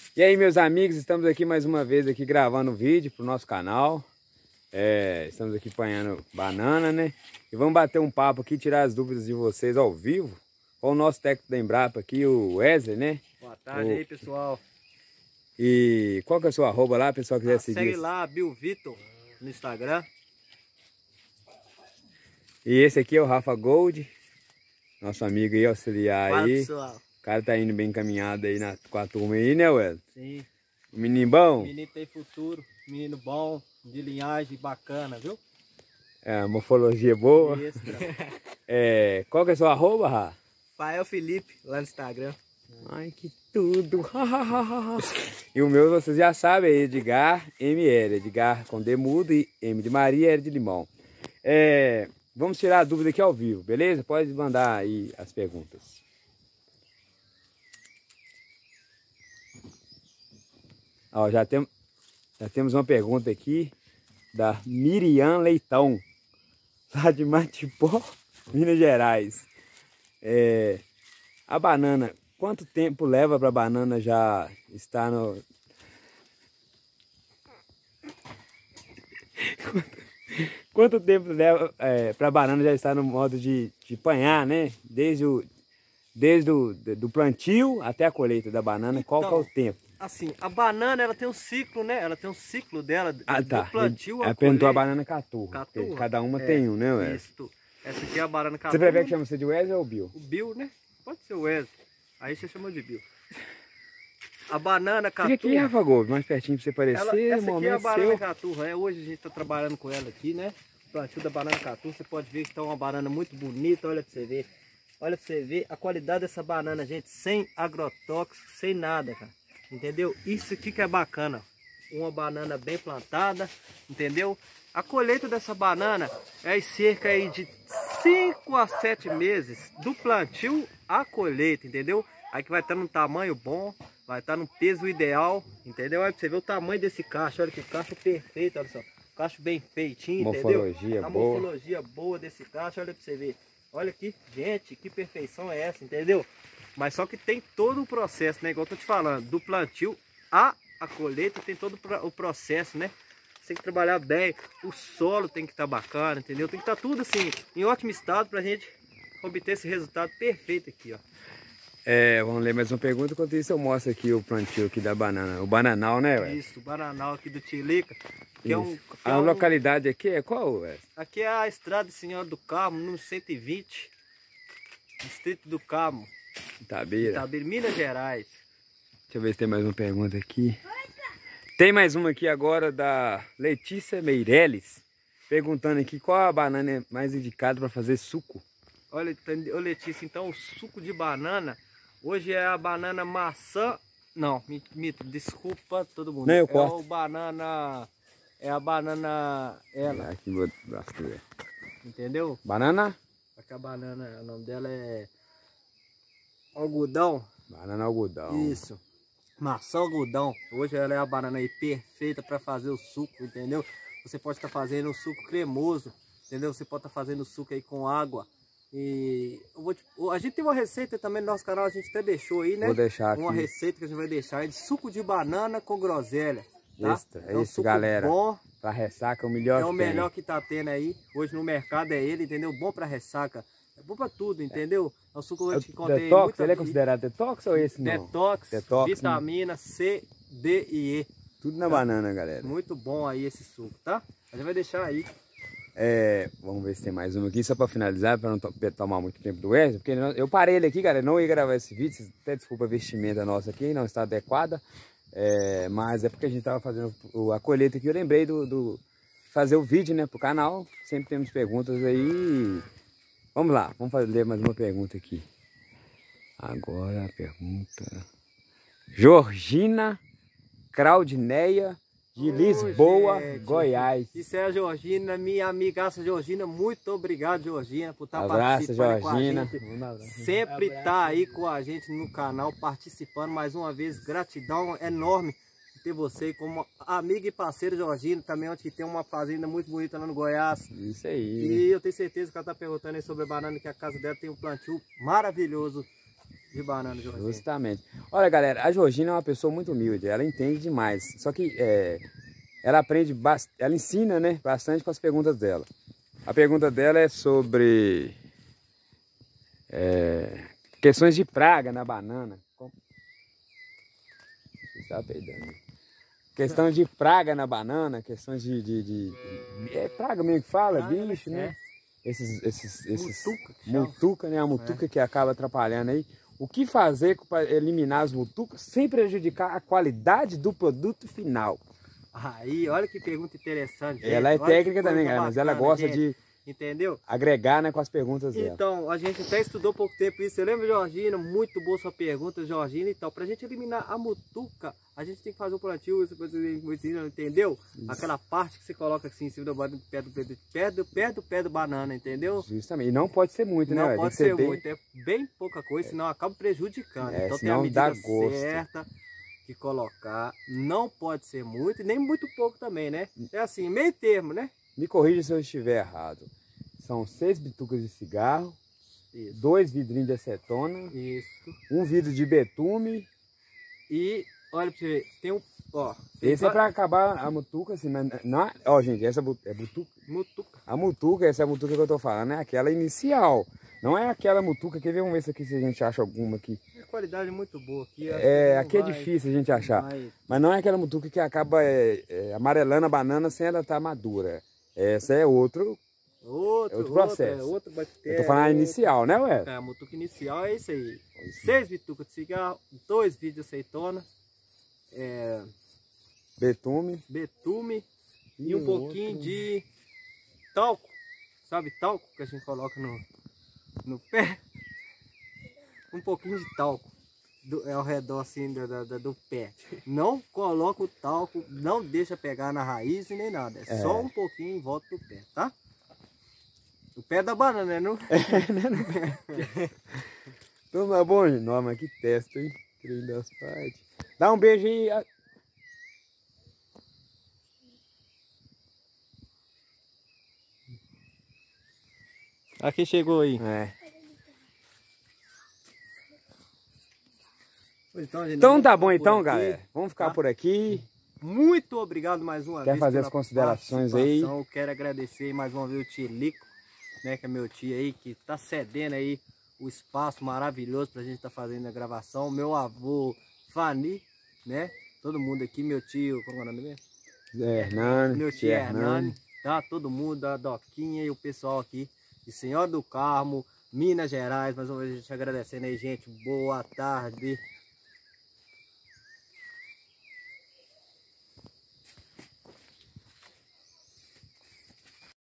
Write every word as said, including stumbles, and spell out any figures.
E aí, meus amigos, estamos aqui mais uma vez aqui gravando um vídeo pro nosso canal. É, estamos aqui apanhando banana, né? E vamos bater um papo aqui, tirar as dúvidas de vocês ao vivo com o nosso técnico da Embrapa aqui, o Wesley, né? Boa tarde o... aí, pessoal. E qual que é o seu arroba lá, pessoal, quiser ah, seguir? Segue lá, Bill Vitor, no Instagram. E esse aqui é o Rafa Gold, nosso amigo aí, auxiliar Fala, aí. pessoal. O cara tá indo bem encaminhado aí na, com a turma aí, né, Wesley? Sim. O menino bom? Menino tem futuro, menino bom, de linhagem bacana, viu? É, morfologia boa. Isso, é, qual que é o seu arroba, Rá? Fael Felipe, lá no Instagram. Ai, que tudo! E o meu, vocês já sabem, é Edgar M L. Edgar com D mudo e M de Maria, L de limão. É, vamos tirar a dúvida aqui ao vivo, beleza? Pode mandar aí as perguntas. Ó, já, tem, já temos uma pergunta aqui da Miriam Leitão, lá de Matipó, Minas Gerais. É, a banana, quanto tempo leva para a banana já estar no... Quanto, quanto tempo leva é, para a banana já estar no modo de, de panhar, né? Desde o, desde o do plantio até a colheita da banana, qual Então, que é o tempo? Assim, a banana, ela tem um ciclo, né? Ela tem um ciclo dela, Ah, tá. do plantio Ela à perguntou a colheita. banana caturra. Caturra? Cada uma É, tem um, né, Wesley? Isso. Essa aqui é a banana caturra. Você prefere que chama você de Wesley ou Bill? O Bill, né? Pode ser o Wesley. Aí você chama de Bill. A banana caturra... Fica aqui, Rafa Gold, mais pertinho pra você aparecer. Ela, essa aqui é a momento banana seu. caturra, é, hoje a gente está trabalhando com ela aqui, né? O plantio da banana caturra, você pode ver que está uma banana muito bonita, olha para você ver. Olha para você ver a qualidade dessa banana, gente, sem agrotóxico, sem nada, cara. Entendeu? Isso aqui que é bacana, uma banana bem plantada, entendeu? A colheita dessa banana é em cerca aí de cinco a sete meses do plantio à colheita, entendeu? Aí que vai estar num tamanho bom, vai estar no peso ideal, entendeu? Aí pra você ver o tamanho desse cacho, olha que cacho perfeito, olha só. Cacho bem feitinho, Morfologia entendeu? A boa. morfologia boa desse cacho, olha pra você ver. Olha aqui, gente, que perfeição é essa, entendeu? Mas só que tem todo o processo, né? Igual eu tô te falando, do plantio à a colheita tem todo o processo, né? Você tem que trabalhar bem, o solo tem que estar bacana, entendeu? Tem que estar tudo assim, em ótimo estado pra gente obter esse resultado perfeito aqui, ó. É, vamos ler mais uma pergunta, enquanto isso eu mostro aqui o plantio aqui da banana, o bananal, né, Wesley? Isso, o bananal aqui do Tilica, que é um... Que a é um... localidade aqui é qual, Wesley? Aqui é a Estrada Senhora do Carmo, número cento e vinte, Distrito do Carmo, Itabira. Itabira, Minas Gerais. Deixa eu ver se tem mais uma pergunta aqui. Tem mais uma aqui agora da Letícia Meirelles, perguntando aqui qual a banana é mais indicada para fazer suco. Olha, ô Letícia, então o suco de banana, hoje é a banana maçã, não, mito, desculpa todo mundo. Não, eu é corto. o banana, é a banana, ela, Aqui vou ver. entendeu? Banana? Aqui a banana, o nome dela é algodão. Banana algodão. Isso. Maçã algodão. Hoje ela é a banana aí perfeita para fazer o suco, entendeu? Você pode estar fazendo um suco cremoso, entendeu? Você pode estar fazendo o suco aí com água. E eu vou te... a gente tem uma receita também no nosso canal, a gente até deixou aí, né? Vou deixar aqui. Uma receita que a gente vai deixar aí de suco de banana com groselha. Tá? Extra, é um isso, suco galera. Bom. Pra ressaca, o melhor É que o tem. melhor que tá tendo aí. Hoje no mercado é ele, entendeu? Bom pra ressaca. É bom pra tudo, entendeu? É um suco que contém detox, muita... ele é considerado detox ou esse não? Detox, Detox, vitamina C, D e E. Tudo na tá? banana, galera. Muito bom aí esse suco, tá? A gente vai deixar aí. É, vamos ver se tem mais uma aqui, só para finalizar, para não to tomar muito tempo do Wesley, porque eu parei ele aqui, galera, não ia gravar esse vídeo, até desculpa a vestimenta nossa aqui, não está adequada, é, mas é porque a gente estava fazendo a colheita aqui, eu lembrei do, do fazer o vídeo, né, pro canal, sempre temos perguntas aí, vamos lá, vamos fazer mais uma pergunta aqui. Agora a pergunta, Georgina Claudineia, de Lisboa, oh, gente, Goiás. Isso é a Georgina, minha amigaça Georgina. Muito obrigado, Georgina, por estar Abraço, participando Georgina. com a gente. Um abraço. Sempre está aí com a gente no canal, participando. Mais uma vez, gratidão enorme por ter você como amiga e parceira, Georgina. Também onde tem uma fazenda muito bonita lá no Goiás. Isso aí. E eu tenho certeza que ela está perguntando aí sobre a banana, que a casa dela tem um plantio maravilhoso. de banana, Jorginho. Justamente. Olha, galera, a Georgina é uma pessoa muito humilde, ela entende demais. Só que é, ela aprende, ela ensina, né, bastante com as perguntas dela. A pergunta dela é sobre é, questões de praga na banana. Tá peidando. Questão de praga na banana, questões de, de, de, de é praga mesmo que fala, praga, bicho, né? né? Esses, esses, esses mutuca, mutuca, né? A mutuca é. que acaba atrapalhando aí. O que fazer para eliminar as mutucas sem prejudicar a qualidade do produto final? Aí, olha que pergunta interessante. Gente. Ela é olha técnica também, galera, mas ela gosta gente. de Entendeu? agregar, né, com as perguntas dela. Então, a gente até estudou pouco tempo isso. Você lembra, Georgina? Muito boa sua pergunta, Georgina. Então, pra gente eliminar a mutuca, a gente tem que fazer o plantio, entendeu? Isso. Aquela parte que você coloca assim em cima do pé do pé do pé do pé do pé do banana, entendeu? Justamente. E não pode ser muito, né? Não pode ser, ser bem... muito. É bem pouca coisa, senão acaba prejudicando. É, então tem a medida dá gosto. certa de colocar. Não pode ser muito e nem muito pouco também, né? É assim, meio termo, né? Me corrija se eu estiver errado. São seis bitucas de cigarro, isso. Dois vidrinhos de acetona, isso. Um vidro de betume. E, olha pra você ver, tem um, ó. Esse é pra acabar a mutuca, assim, mas não, ó, gente, essa é mutuca. Mutuca. A mutuca, essa é a mutuca que eu tô falando, é aquela inicial. Não é aquela mutuca, quer ver, vamos ver se aqui se a gente acha alguma aqui. É qualidade muito boa aqui. É, aqui é difícil a gente achar. Vai. Mas não é aquela mutuca que acaba é, é, amarelando a banana sem ela estar madura. Essa é outro... Outro, é outro processo. Outro, outro eu tô falando a inicial, né, ué? É, a mutuca inicial é isso aí. Isso. Seis bitucas de cigarro, dois vidros de aceitona, é, betume, betume e, e um pouquinho outro... de talco. Sabe talco que a gente coloca no, no pé? Um pouquinho de talco do, ao redor assim do, do, do pé. Não coloca o talco, não deixa pegar na raiz e nem nada. É, é. Só um pouquinho em volta do pé, tá? O pé da banana, né? Não... É, né? Então tá bom, gente. Nossa, mas que testa, hein? Trem das partes. Dá um beijo aí. Aqui chegou aí. É. Então, gente, então tá bom então, galera. Vamos ficar tá? por aqui. Muito obrigado mais uma Quer vez. Quer fazer as considerações aí? Quero agradecer mais uma vez o Tilico, né, que é meu tio aí, que tá cedendo aí o espaço maravilhoso pra gente estar tá fazendo a gravação. Meu avô Fani, né? Todo mundo aqui, meu tio, como é o nome mesmo? É, Hernani. Meu tio Hernani, tá? Todo mundo, a Doquinha e o pessoal aqui de Senhor do Carmo, Minas Gerais. Mais uma vez a gente agradecendo aí, gente. Boa tarde.